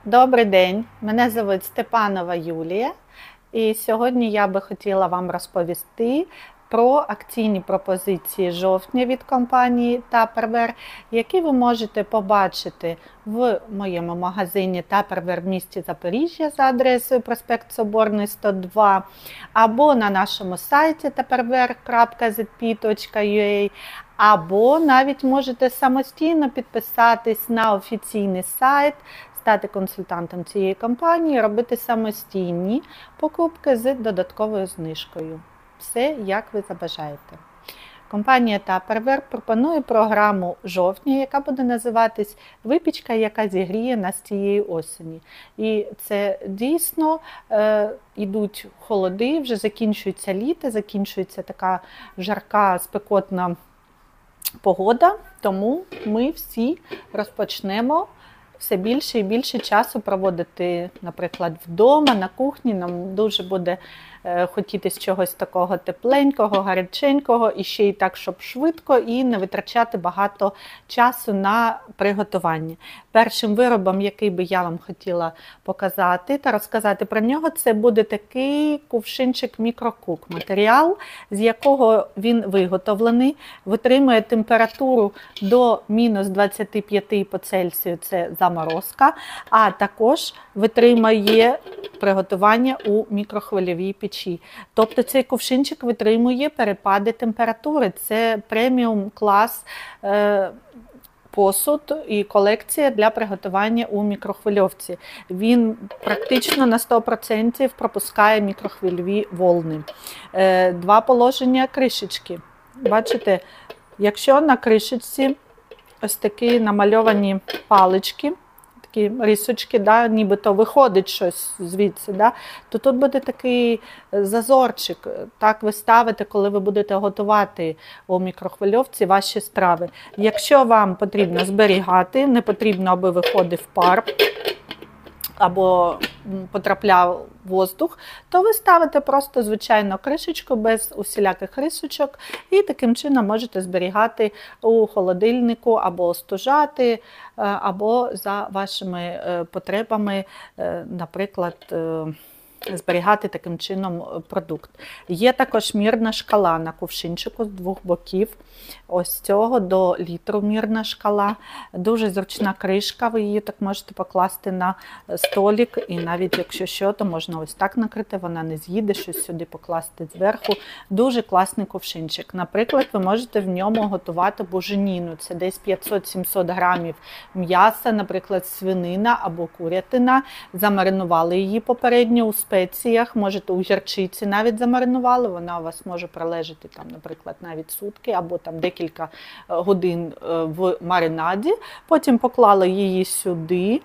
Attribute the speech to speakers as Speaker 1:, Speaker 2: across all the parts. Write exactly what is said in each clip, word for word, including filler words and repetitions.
Speaker 1: Добрий день, мене звуть Степанова Юлія, і сьогодні я би хотіла вам розповісти про акційні пропозиції жовтня від компанії Tupperware, які ви можете побачити в моєму магазині Tupperware в місті Запоріжжя за адресою проспект Соборний, сто два, або на нашому сайті tupperware крапка зет пі точка ю а, або навіть можете самостійно підписатись на офіційний сайт, стати консультантом цієї компанії, робити самостійні покупки з додатковою знижкою. Все, як ви забажаєте. Компанія Tupperware пропонує програму жовтня, яка буде називатись «Випічка, яка зігріє нас цієї осені». І це дійсно е, йдуть холоди, вже закінчується літо, закінчується така жарка, спекотна погода, тому ми всі розпочнемо все більше і більше часу проводити, наприклад, вдома, на кухні. Нам дуже буде е, хотітись чогось такого тепленького, гаряченького, і ще й так, щоб швидко, і не витрачати багато часу на приготування. Першим виробом, який би я вам хотіла показати та розказати про нього, це буде такий кувшинчик мікрокук. Матеріал, з якого він виготовлений, витримує температуру до мінус двадцяти п'яти по Цельсію, це заморозка, а також витримує приготування у мікрохвильовій печі. Тобто цей кувшинчик витримує перепади температури. Це преміум клас е, посуд і колекція для приготування у мікрохвильовці. Він практично на сто відсотків пропускає мікрохвильові волни. Е, два положення кришечки. Бачите, якщо на кришечці ось такі намальовані палички, такі рисочки, да, нібито виходить щось звідси, да, то тут буде такий зазорчик. Так ви ставите, коли ви будете готувати у мікрохвильовці ваші страви. Якщо вам потрібно зберігати, не потрібно, аби виходив пар або потрапляв воздух, то ви ставите просто звичайно кришечку без усіляких рисочок і таким чином можете зберігати у холодильнику або остужати, або за вашими потребами, наприклад, зберігати таким чином продукт. Є також мірна шкала на кувшинчику з двох боків. Ось цього до літру мірна шкала. Дуже зручна кришка, ви її так можете покласти на столик. І навіть якщо що, то можна ось так накрити, вона не з'їде, щось сюди покласти зверху. Дуже класний кувшинчик. Наприклад, ви можете в ньому готувати буженіну. Це десь п'ятсот-сімсот грамів м'яса, наприклад, свинина або курятина. Замаринували її попередньо у спеціях, можете у гірчиці навіть замаринували, вона у вас може пролежати, там, наприклад, навіть сутки або там декілька годин в маринаді. Потім поклали її сюди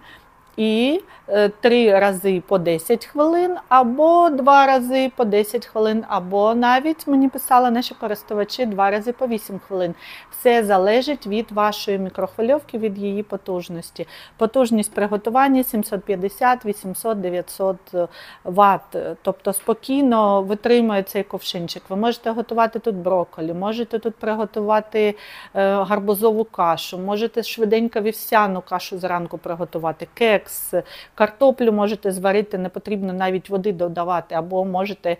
Speaker 1: і три рази по десять хвилин, або два рази по десять хвилин, або навіть, мені писали наші користувачі, два рази по вісім хвилин. Все залежить від вашої мікрохвильовки, від її потужності. Потужність приготування сімсот п'ятдесят, вісімсот, дев'ятсот ватт. Тобто спокійно витримує цей ковшинчик. Ви можете готувати тут брокколі, можете тут приготувати гарбузову кашу, можете швиденько вівсяну кашу зранку приготувати, кекс, картоплю можете зварити, не потрібно навіть води додавати, або можете,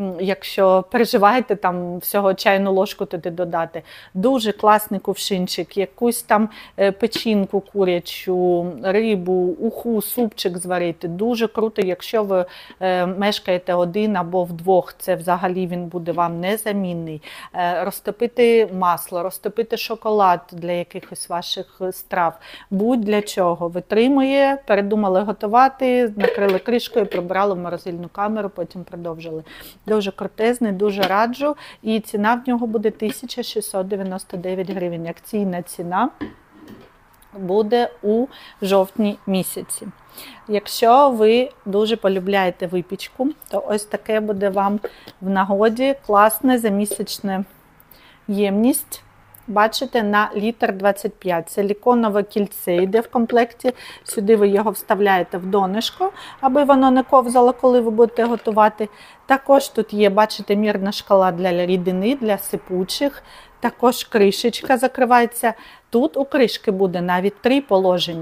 Speaker 1: якщо переживаєте, там всього чайну ложку туди додати. Дуже класний кувшинчик, якусь там печінку курячу, рибу, уху, супчик зварити. Дуже круто, якщо ви мешкаєте один або вдвох, це взагалі він буде вам незамінний. Розтопити масло, розтопити шоколад для якихось ваших страв. Будь-для чого. Витримує, передумали готувати, накрили кришкою, прибрали в морозильну камеру, потім продовжили. Дуже крутезний, дуже раджу. І ціна в нього буде тисяча шістсот дев'яносто дев'ять гривень. Акційна ціна буде у жовтні місяці. Якщо ви дуже полюбляєте випічку, то ось таке буде вам в нагоді. Класне за місячне ємність. Бачите, на літр двадцять п'ять. Силіконове кільце йде в комплекті. Сюди ви його вставляєте в донышко, аби воно не ковзало, коли ви будете готувати. Також тут є, бачите, мірна шкала для рідини, для сипучих. Також кришечка закривається. Тут у кришки буде навіть три положення.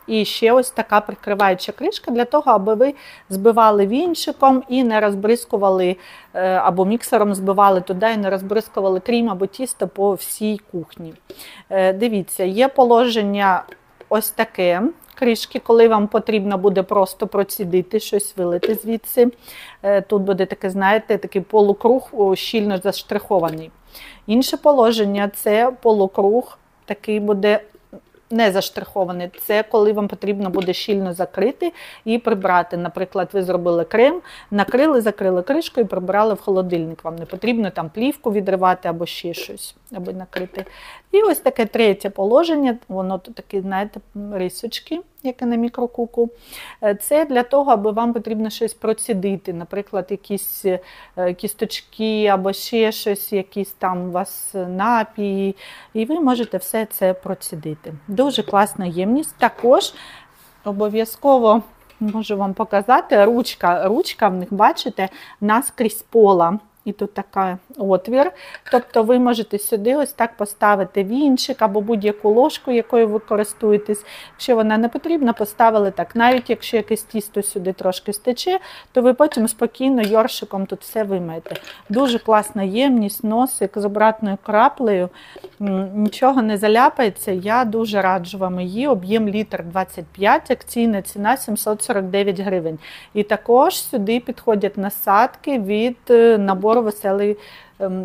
Speaker 1: І ще ось така прикриваюча кришка для того, аби ви збивали вінчиком і не розбризкували, або міксером збивали туди і не розбризкували крем або тісто по всій кухні. Дивіться, є положення ось таке. Кришки, коли вам потрібно буде просто процідити, щось вилити звідси. Тут буде таке, знаєте, такий полукруг щільно заштрихований. Інше положення – це полукруг, такий буде не заштрихований. Це коли вам потрібно буде щільно закрити і прибрати. Наприклад, ви зробили крем, накрили, закрили кришку і прибрали в холодильник. Вам не потрібно там плівку відривати або ще щось, аби накрити. І ось таке третє положення, воно тут такі, знаєте, рисочки, як і на мікрокуку. Це для того, аби вам потрібно щось процідити, наприклад, якісь кісточки або ще щось, якісь там у вас напії, і ви можете все це процідити. Дуже класна ємність. Також обов'язково можу вам показати, ручка, ручка в них, бачите, наскрізь пола. І тут такий отвір. Тобто ви можете сюди ось так поставити вінчик або будь-яку ложку, якою ви користуєтесь. Якщо вона не потрібна, поставили так. Навіть якщо якесь тісто сюди трошки стече, то ви потім спокійно йоршиком тут все вимиєте. Дуже класна ємність, носик з обратною краплею. Нічого не заляпається. Я дуже раджу вам її. Об'єм літр двадцять п'ять, акційна ціна сімсот сорок дев'ять гривень. І також сюди підходять насадки від набору веселий ем,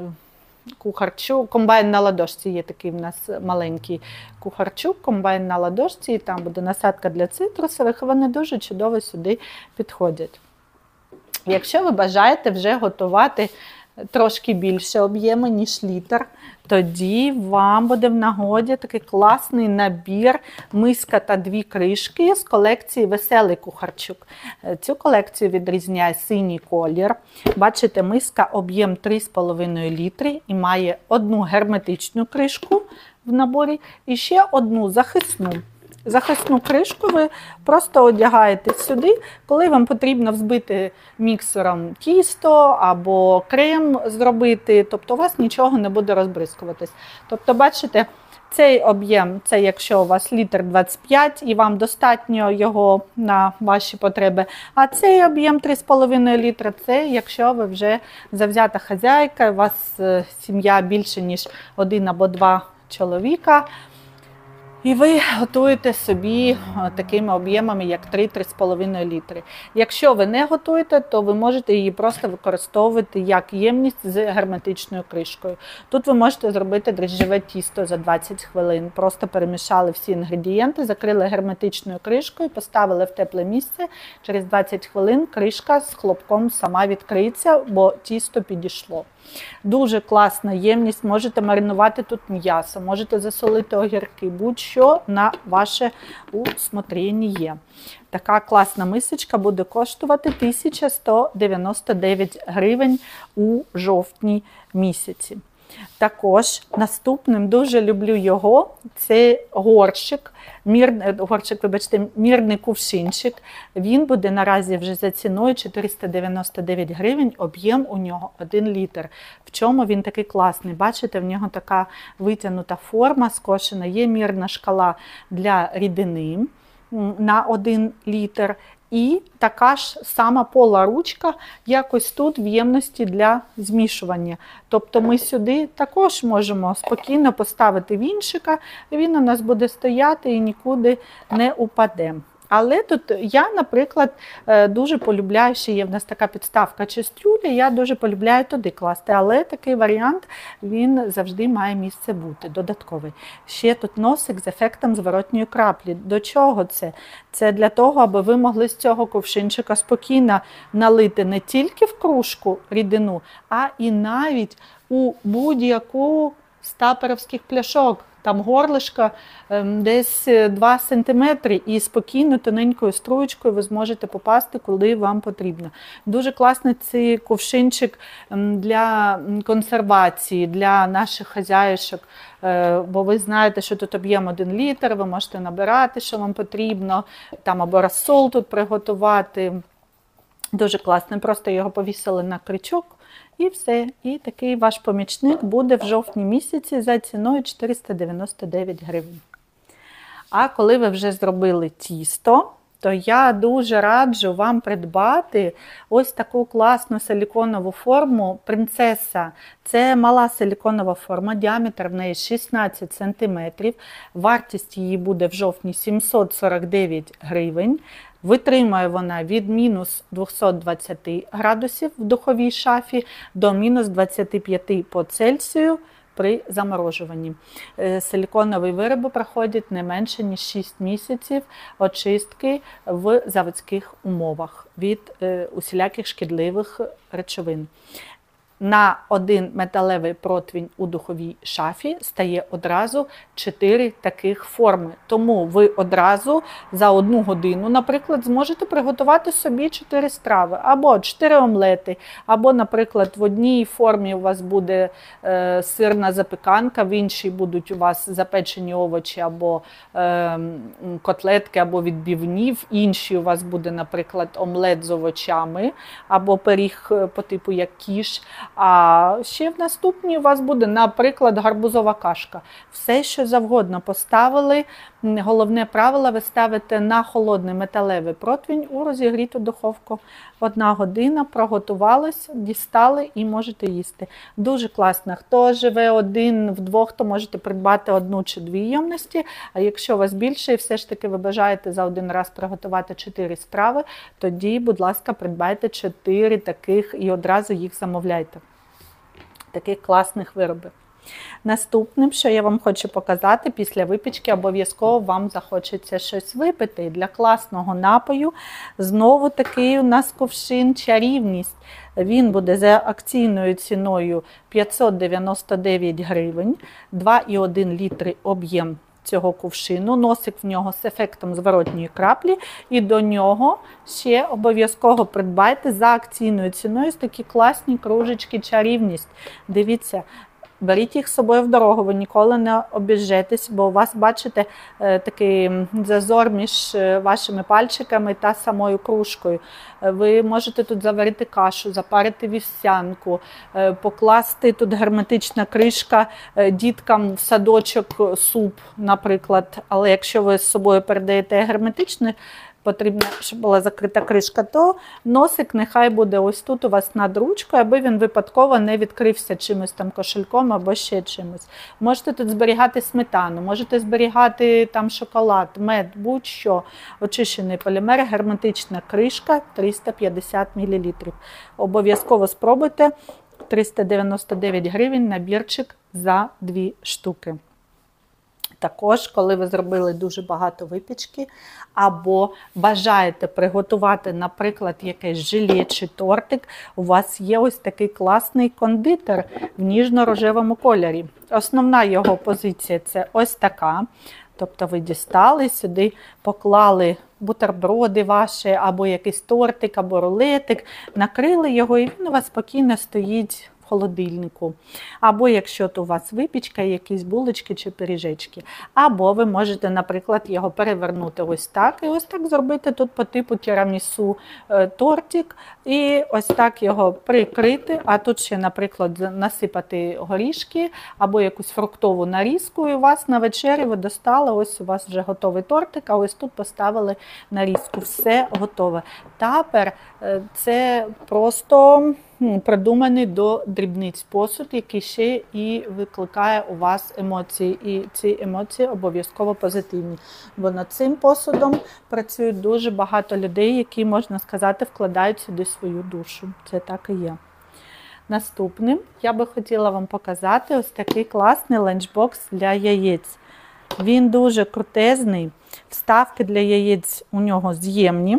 Speaker 1: кухарчук, комбайн на ладошці, є такий в нас маленький кухарчук, комбайн на ладошці, і там буде насадка для цитрусових, і вони дуже чудово сюди підходять. Якщо ви бажаєте вже готувати трошки більше об'єму, ніж літр, тоді вам буде в нагоді такий класний набір миска та дві кришки з колекції «Веселий кухарчук». Цю колекцію відрізняє синій колір. Бачите, миска об'єм три з половиною літри і має одну герметичну кришку в наборі і ще одну захисну. Захисну кришку ви просто одягаєте сюди, коли вам потрібно взбити міксером тісто або крем зробити, тобто у вас нічого не буде розбризкуватись. Тобто, бачите, цей об'єм, це якщо у вас літр двадцять п'ять і вам достатньо його на ваші потреби, а цей об'єм три з половиною літра, це якщо ви вже завзята хазяйка, у вас сім'я більше, ніж один або два чоловіка, і ви готуєте собі такими об'ємами, як три - три з половиною літри. Якщо ви не готуєте, то ви можете її просто використовувати як ємність з герметичною кришкою. Тут ви можете зробити дріжджеве тісто за двадцять хвилин. Просто перемішали всі інгредієнти, закрили герметичною кришкою, поставили в тепле місце. Через двадцять хвилин кришка з хлопком сама відкриється, бо тісто підійшло. Дуже класна ємність, можете маринувати тут м'ясо, можете засолити огірки, будь-що на ваше усмотрення є. Така класна мисочка буде коштувати тисяча сто дев'яносто дев'ять гривень у жовтні місяці. Також наступним, дуже люблю його, це горщик, мір, горщик, вибачте, мірний кувшинчик. Він буде наразі вже за ціною чотириста дев'яносто дев'ять гривень, об'єм у нього один літр. В чому він такий класний? Бачите, в нього така витягнута форма, скошена, є мірна шкала для рідини на один літр. І така ж сама пола ручка, якось тут в ємності для змішування. Тобто ми сюди також можемо спокійно поставити вінчика, і він у нас буде стояти і нікуди не упаде. Але тут я, наприклад, дуже полюбляю, що є в нас така підставка кастрюлі, я дуже полюбляю туди класти, але такий варіант, він завжди має місце бути, додатковий. Ще тут носик з ефектом зворотньої краплі. До чого це? Це для того, аби ви могли з цього кувшинчика спокійно налити не тільки в кружку рідину, а і навіть у будь-яку з таперовських пляшок. Там горлишко десь два сантиметри і спокійно тоненькою струєчкою ви зможете попасти, коли вам потрібно. Дуже класний цей кувшинчик для консервації, для наших хазяїшок, бо ви знаєте, що тут об'єм один літр, ви можете набирати, що вам потрібно, там або розсол тут приготувати. Дуже класний, просто його повісили на крючок. І все. І такий ваш помічник буде в жовтні місяці за ціною чотириста дев'яносто дев'ять гривень. А коли ви вже зробили тісто, то я дуже раджу вам придбати ось таку класну силіконову форму «Принцеса». Це мала силіконова форма, діаметр в неї шістнадцять сантиметрів. Вартість її буде в жовтні сімсот сорок дев'ять гривень. Витримує вона від мінус двохсот двадцяти градусів в духовій шафі до мінус двадцяти п'яти по Цельсію при заморожуванні. Силіконові вироби проходять не менше, ніж шість місяців очистки в заводських умовах від усіляких шкідливих речовин. На один металевий противень у духовій шафі стає одразу чотири таких форми. Тому ви одразу за одну годину, наприклад, зможете приготувати собі чотири страви. Або чотири омлети, або, наприклад, в одній формі у вас буде е, сирна запіканка, в іншій будуть у вас запечені овочі, або е, котлетки, або відбивні, в іншій у вас буде, наприклад, омлет з овочами, або пиріг по типу як кіш. А ще в наступній у вас буде, наприклад, гарбузова кашка. Все, що завгодно поставили. Головне правило, ви ставите на холодний металевий противень у розігріту духовку. Одна година, проготувалися, дістали і можете їсти. Дуже класно. Хто живе один, вдвох, то можете придбати одну чи дві ємності. А якщо у вас більше і все ж таки ви бажаєте за один раз приготувати чотири страви, тоді, будь ласка, придбайте чотири таких і одразу їх замовляйте. Таких класних виробів. Наступним, що я вам хочу показати, після випічки обов'язково вам захочеться щось випити. Для класного напою знову такий у нас кувшин «Чарівність». Він буде за акційною ціною п'ятсот дев'яносто дев'ять гривень, два і один літри об'єм цього кувшину, носик в нього з ефектом зворотньої краплі, і до нього ще обов'язково придбайте за акційною ціною такі класні кружечки «Чарівність». Дивіться, беріть їх з собою в дорогу, ви ніколи не обіжетесь, бо у вас, бачите, такий зазор між вашими пальчиками та самою кружкою. Ви можете тут заварити кашу, запарити вівсянку, покласти тут герметична кришка діткам в садочок суп, наприклад. Але якщо ви з собою передаєте герметичний, потрібно, щоб була закрита кришка, то носик нехай буде ось тут у вас над ручкою, аби він випадково не відкрився чимось там кошельком або ще чимось. Можете тут зберігати сметану, можете зберігати там шоколад, мед, будь-що. Очищений полімер, герметична кришка, триста п'ятдесят мілілітрів. Обов'язково спробуйте. триста дев'яносто дев'ять гривень набірчик за дві штуки. Також, коли ви зробили дуже багато випічки, або бажаєте приготувати, наприклад, якесь желе чи тортик, у вас є ось такий класний кондитер в ніжно-рожевому кольорі. Основна його позиція – це ось така. Тобто ви дістали, сюди поклали бутерброди ваші, або якийсь тортик, або рулетик, накрили його, і він у вас спокійно стоїть в холодильнику. Або якщо то у вас випічка, якісь булочки чи пиріжечки. Або ви можете, наприклад, його перевернути ось так, і ось так зробити тут по типу тірамісу тортик, і ось так його прикрити, а тут ще, наприклад, насипати горішки, або якусь фруктову нарізку, і у вас на вечері ви достали, ось у вас вже готовий тортик, а ось тут поставили нарізку. Все готове. Тапер – це просто придуманий до дрібниць посуд, який ще і викликає у вас емоції. І ці емоції обов'язково позитивні. Бо над цим посудом працюють дуже багато людей, які, можна сказати, вкладають сюди свою душу. Це так і є. Наступним я би хотіла вам показати ось такий класний ланчбокс для яєць. Він дуже крутезний. Вставки для яєць у нього з'ємні.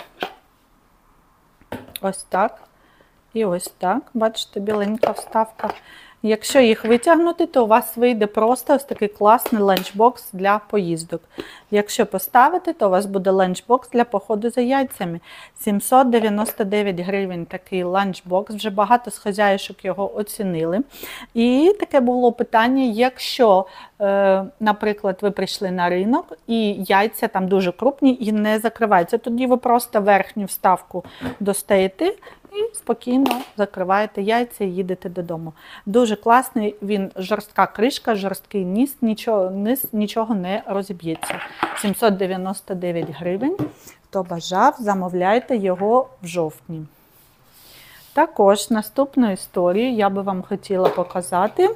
Speaker 1: Ось так. І ось так, бачите, біленька вставка. Якщо їх витягнути, то у вас вийде просто ось такий класний ланчбокс для поїздок. Якщо поставити, то у вас буде ланчбокс для походу за яйцями. сімсот дев'яносто дев'ять гривень такий ланчбокс. Вже багато з хазяїшок його оцінили. І таке було питання, якщо, е, наприклад, ви прийшли на ринок і яйця там дуже крупні і не закриваються, тоді ви просто верхню вставку достаєте і спокійно закриваєте яйця і їдете додому. Дуже класний, він жорстка кришка, жорсткий ніс, нічого, низ, нічого не розіб'ється. сімсот дев'яносто дев'ять гривень. Хто бажав, замовляйте його в жовтні. Також наступну історію я би вам хотіла показати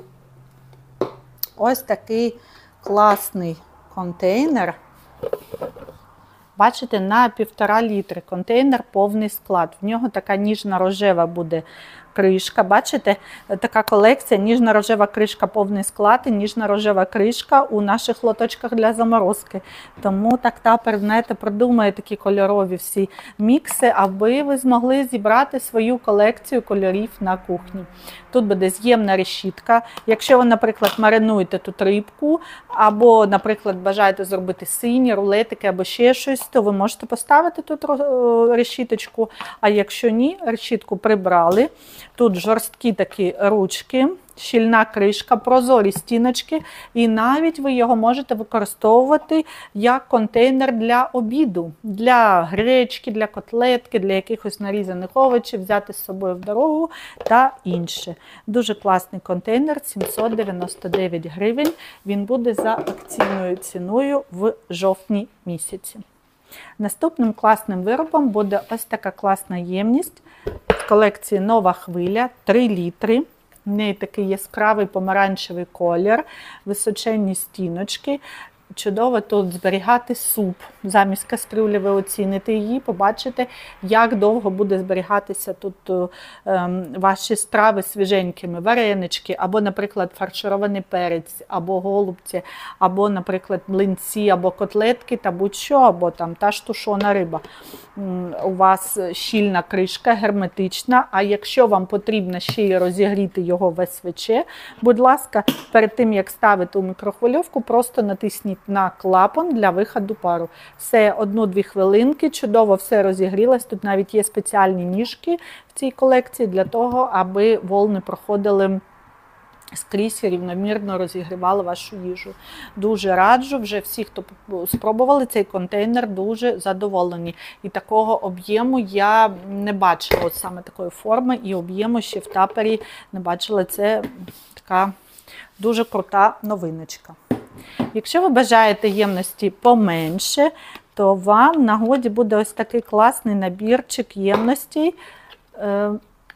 Speaker 1: ось такий класний контейнер. Бачите, на півтора літри контейнер, повний склад. В нього така ніжно-рожева буде кришка. Бачите, така колекція, ніжно-рожева кришка, повний склад і ніжно-рожева кришка у наших лоточках для заморозки. Тому так тапер, знаєте, продумає такі кольорові всі мікси, аби ви змогли зібрати свою колекцію кольорів на кухні. Тут буде з'ємна решітка. Якщо ви, наприклад, маринуєте тут рибку, або, наприклад, бажаєте зробити сині, рулетики, або ще щось, то ви можете поставити тут решіточку. А якщо ні, решітку прибрали. Тут жорсткі такі ручки, щільна кришка, прозорі стіночки, і навіть ви його можете використовувати як контейнер для обіду, для гречки, для котлетки, для якихось нарізаних овочів, взяти з собою в дорогу та інше. Дуже класний контейнер, сімсот дев'яносто дев'ять гривень, він буде за акційною ціною в жовтні місяці. Наступним класним виробом буде ось така класна ємність в колекції «Нова хвиля», три літри. В неї такий яскравий помаранчевий колір, височенні стіночки. Чудово тут зберігати суп. Замість кастрюлі ви оціните її, побачите, як довго буде зберігатися тут ем, ваші страви свіженькими. Варенички, або, наприклад, фарширований перець, або голубці, або, наприклад, млинці, або котлетки, та будь-що, або там та ж тушона риба. У вас щільна кришка, герметична, а якщо вам потрібно ще й розігріти його в ес ве че, будь ласка, перед тим, як ставити у мікрохвильовку, просто натисніть на клапан для виходу пару. Все одну-дві хвилинки, чудово все розігрілось. Тут навіть є спеціальні ніжки в цій колекції для того, аби волни проходили скрізь і рівномірно розігрівали вашу їжу. Дуже раджу, вже всі, хто спробували цей контейнер, дуже задоволені. І такого об'єму я не бачила, от саме такої форми і об'єму ще в тапері не бачила. Це така дуже крута новиночка. Якщо ви бажаєте ємності поменше, то вам в нагоді буде ось такий класний набірчик ємностей е,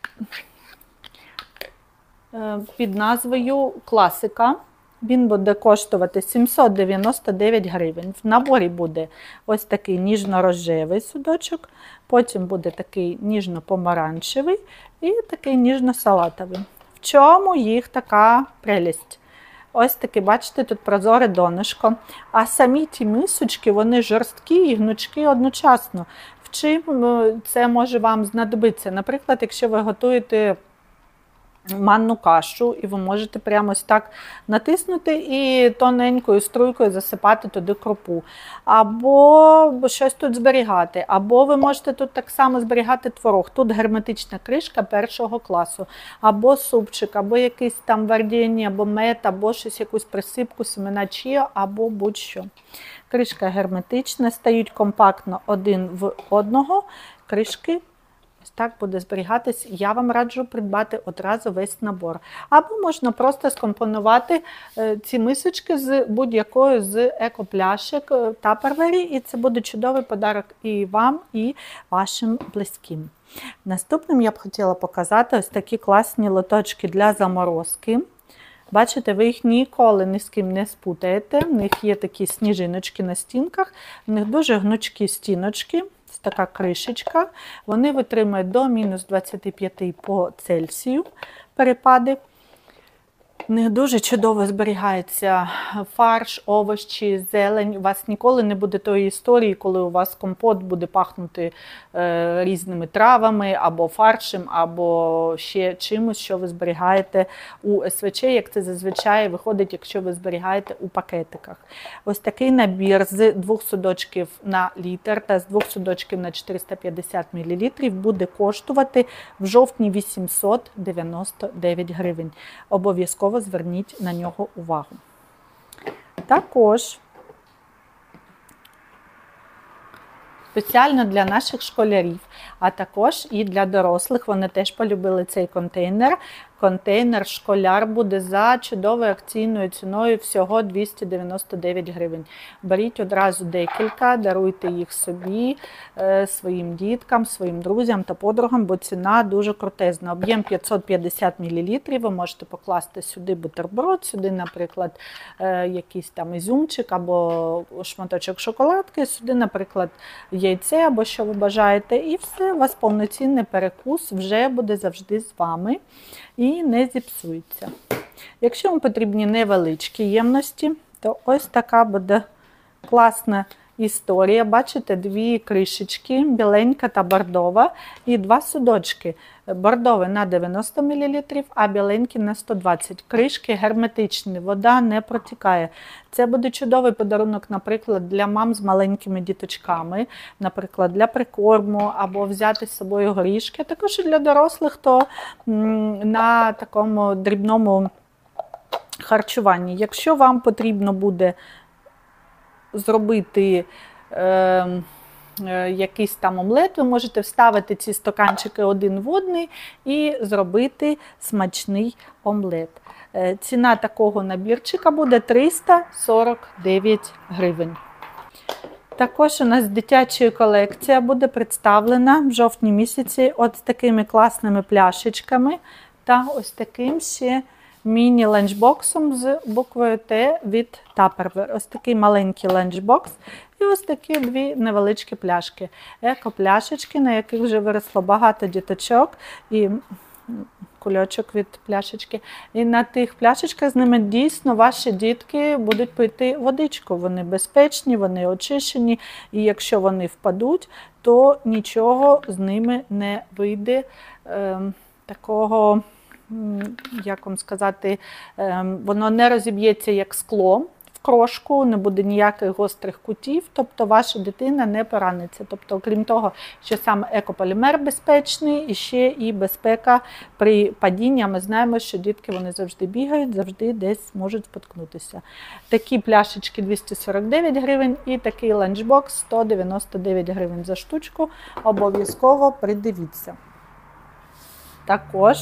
Speaker 1: е, під назвою «Класика». Він буде коштувати сімсот дев'яносто дев'ять гривень. В наборі буде ось такий ніжно-рожевий судочок, потім буде такий ніжно-помаранчевий і такий ніжно-салатовий. В чому їх така прелість? Ось таке, бачите, тут прозоре донышко. А самі ті мисочки, вони жорсткі і гнучкі одночасно. В чим це може вам знадобитися? Наприклад, якщо ви готуєте манну кашу, і ви можете прямо ось так натиснути і тоненькою струйкою засипати туди крупу. Або щось тут зберігати. Або ви можете тут так само зберігати творог. Тут герметична кришка першого класу. Або супчик, або якийсь там варення, або мед, або щось, якусь присипку, семена чия, або будь-що. Кришка герметична, стають компактно один в одного. Кришки так буде зберігатись. Я вам раджу придбати одразу весь набор. Або можна просто скомпонувати ці мисочки з будь-якою з екопляшек Tupperware, і це буде чудовий подарок і вам, і вашим близьким. Наступним я б хотіла показати ось такі класні лоточки для заморозки. Бачите, ви їх ніколи ні з ким не спутаєте. В них є такі сніжиночки на стінках, в них дуже гнучкі стіночки. Така кришечка, вони витримують до мінус двадцяти п'яти по Цельсію перепади. В них дуже чудово зберігається фарш, овочі, зелень. У вас ніколи не буде тої історії, коли у вас компот буде пахнути е, різними травами, або фаршем, або ще чимось, що ви зберігаєте у ес ве че, як це зазвичай виходить, якщо ви зберігаєте у пакетиках. Ось такий набір з двох судочків на літр та з двох судочків на чотириста п'ятдесят мілілітрів буде коштувати в жовтні вісімсот дев'яносто дев'ять гривень. Обов'язково зверніть на нього увагу. Також спеціально для наших школярів, а також і для дорослих, вони теж полюбили цей контейнер. контейнер школяр буде за чудовою акційною ціною всього двісті дев'яносто дев'ять гривень. Беріть одразу декілька, даруйте їх собі, своїм діткам, своїм друзям та подругам, бо ціна дуже крутезна. Об'єм п'ятсот п'ятдесят мілілітрів, ви можете покласти сюди бутерброд, сюди, наприклад, якийсь там ізюмчик або шматочок шоколадки, сюди, наприклад, яйце або що ви бажаєте. І все, у вас повноцінний перекус вже буде завжди з вами і не зіпсується. Якщо вам потрібні невеличкі ємності, то ось така буде класна історія. Бачите, дві кришечки, біленька та бордова, і два судочки. Бордовий на дев'яносто мілілітрів, а біленький на сто двадцять. Кришки герметичні, вода не протікає. Це буде чудовий подарунок, наприклад, для мам з маленькими діточками, наприклад, для прикорму, або взяти з собою горішки. Також і для дорослих, хто на такому дрібному харчуванні. Якщо вам потрібно буде зробити е, е, якийсь там омлет, ви можете вставити ці стаканчики один в один і зробити смачний омлет. Е, ціна такого набірчика буде триста сорок дев'ять гривень. Також у нас дитяча колекція буде представлена в жовтні місяці от з такими класними пляшечками та ось таким ще міні-ленчбоксом з буквою Т від Tupperware. Ось такий маленький ленчбокс і ось такі дві невеличкі пляшки. Еко-пляшечки, на яких вже виросло багато діточок і кульочок від пляшечки. І на тих пляшечках з ними дійсно ваші дітки будуть пити водичку. Вони безпечні, вони очищені, і якщо вони впадуть, то нічого з ними не вийде е, такого, як вам сказати, воно не розіб'ється як скло в крошку, не буде ніяких гострих кутів, тобто ваша дитина не пораниться. Тобто, окрім того, що саме екополімер безпечний, і ще і безпека при падінні. Ми знаємо, що дітки вони завжди бігають, завжди десь можуть споткнутися. Такі пляшечки двісті сорок дев'ять гривень і такий ланчбокс сто дев'яносто дев'ять гривень за штучку. Обов'язково придивіться. Також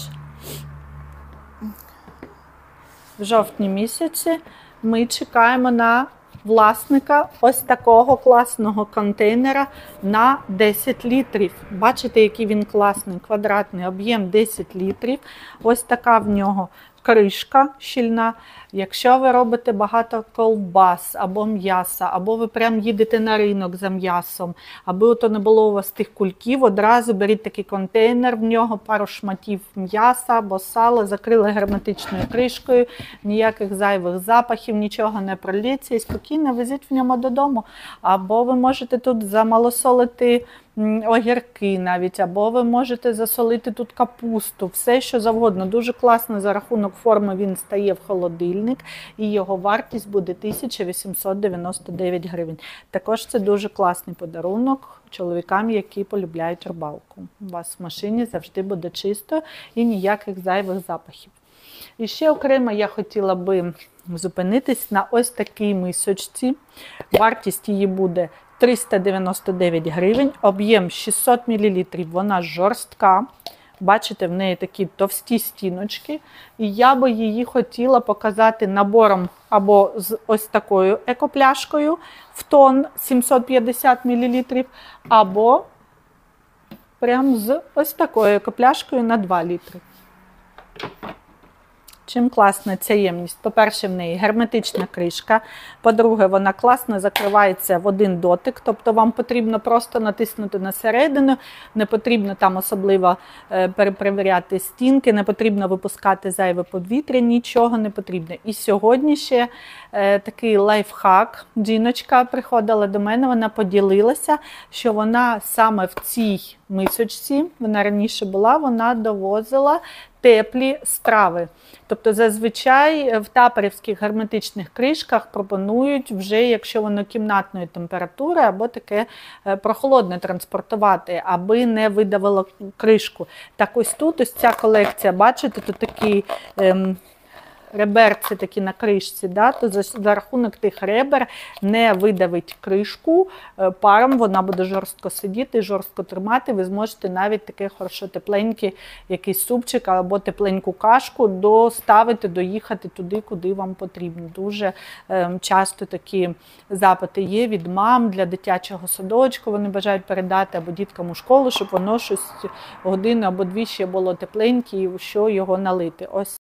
Speaker 1: в жовтні місяці ми чекаємо на власника ось такого класного контейнера на десять літрів. Бачите, який він класний, квадратний, об'єм десять літрів. Ось така в нього кришка щільна. Якщо ви робите багато ковбас або м'яса, або ви прям їдете на ринок за м'ясом, аби то не було у вас тих кульків, одразу беріть такий контейнер, в нього пару шматів м'яса або сала, закрили герметичною кришкою, ніяких зайвих запахів, нічого не пролється і спокійно везіть в ньому додому. Або ви можете тут замалосолити огірки навіть, або ви можете засолити тут капусту, все що завгодно. Дуже класно за рахунок форми він стає в холодильник і його вартість буде тисяча вісімсот дев'яносто дев'ять гривень. Також це дуже класний подарунок чоловікам, які полюбляють рибалку. У вас в машині завжди буде чисто і ніяких зайвих запахів. І ще окремо я хотіла би зупинитись на ось такій мисочці. Вартість її буде триста дев'яносто дев'ять гривень, об'єм шістсот мілілітрів, вона жорстка. Бачите, в неї такі товсті стіночки. І я би її хотіла показати набором або з ось такою екопляшкою в тон сімсот п'ятдесят мілілітрів, або прям з ось такою екопляшкою на два літри. Чим класна ця ємність? По-перше, в неї герметична кришка. По-друге, вона класно закривається в один дотик. Тобто вам потрібно просто натиснути на середину, не потрібно там особливо перепровіряти стінки, не потрібно випускати зайве повітря, нічого не потрібно. І сьогодні ще такий лайфхак. Жіночка приходила до мене, вона поділилася, що вона саме в цій мисочці, вона раніше була, вона довозила теплі страви. Тобто зазвичай в таперівських герметичних кришках пропонують вже, якщо воно кімнатної температури, або таке прохолодне транспортувати, аби не видавило кришку. Так ось тут, ось ця колекція, бачите, тут такий ем, ребер це такі на кришці, да, то за, за рахунок тих ребер не видавить кришку паром, вона буде жорстко сидіти, жорстко тримати. Ви зможете навіть таке хорошо тепленький якийсь супчик або тепленьку кашку доставити, доїхати туди, куди вам потрібно. Дуже е, часто такі запити є від мам для дитячого садочку, вони бажають передати або діткам у школу, щоб воно щось годину або дві ще було тепленьке і що його налити. Ось